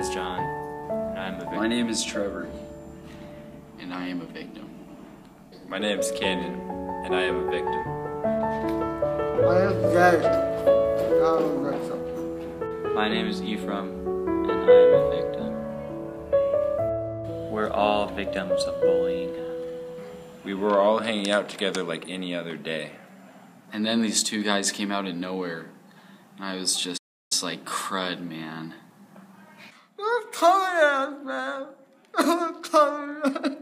is John, and I am a victim. My name is Trevor, and I am a victim. My name is Canyon, and I am a victim. My name is Jay, and I'm a victim. My name is Ephraim, and I am a victim. We're all victims of bullying. We were all hanging out together like any other day. And then these two guys came out of nowhere, and I was just like, crud, man. You're coming out, man. You're coming out.